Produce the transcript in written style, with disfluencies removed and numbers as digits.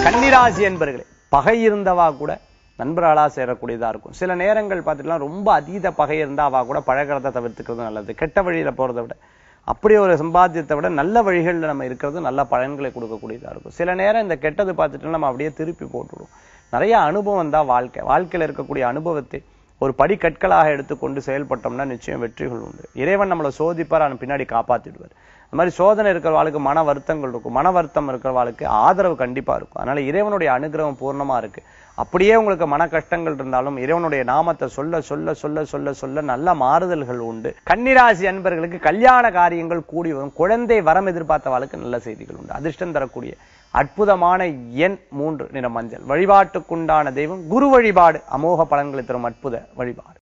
கன்னிராசி என்பர்களே, பகை இருந்தவா கூட நண்பர்களா சேரக்கூடியதா இருக்கும். சில நேரங்கள் பார்த்துட்டுலாம் ரொம்ப அதீத பகை இருந்தா அவ கூட பழகிறத தவிர்த்துக்கிறது நல்லது. கெட்ட வழியில போறதை விட அப்படியே ஒரு சம்பாத்தியத்தை விட நல்ல வழிகளில் நம்ம இருக்கிறது நல்ல பலன்களை கொடுக்கக்கூடியதா இருக்கும். சில நேரம் இந்த கெட்டது பார்த்துட்டு நம்ம அப்படியே திருப்பி போட்டுடுவோம். நிறைய அனுபவம் தான் வாழ்க்கையில் இருக்கக்கூடிய அனுபவத்தை ஒரு படிக்கற்களாக எடுத்துக்கொண்டு செயல்பட்டோம்னா நிச்சயம் வெற்றிகள் உண்டு. இறைவன் நம்மளை சோதிப்பார், அவன் பின்னாடி காப்பாத்திடுவார். அந்த மாதிரி சோதனை இருக்கிறவாளுக்கு மன வருத்தங்கள் இருக்கும், மன வருத்தம் இருக்கிறவாளுக்கு ஆதரவு கண்டிப்பா இருக்கும். அதனால இறைவனுடைய அனுகிரகம் பூர்ணமா இருக்கு. அப்படியே உங்களுக்கு மன கஷ்டங்கள் இருந்தாலும் இறைவனுடைய நாமத்தை சொல்ல சொல்ல சொல்ல சொல்ல சொல்ல நல்ல மாறுதல்கள் உண்டு. கன்னிராசி அன்பர்களுக்கு கல்யாண காரியங்கள் கூடி வரும். குழந்தை வரம் எதிர்பார்த்தவாளுக்கு நல்ல செய்திகள் உண்டு. அதிர்ஷ்டம் தரக்கூடிய அற்புதமான எண் 3, நிறம் மஞ்சள். வழிபாட்டுக்குண்டான தெய்வம் குரு வழிபாடு. அமோக பலன்களை தரும் அற்புத வழிபாடு.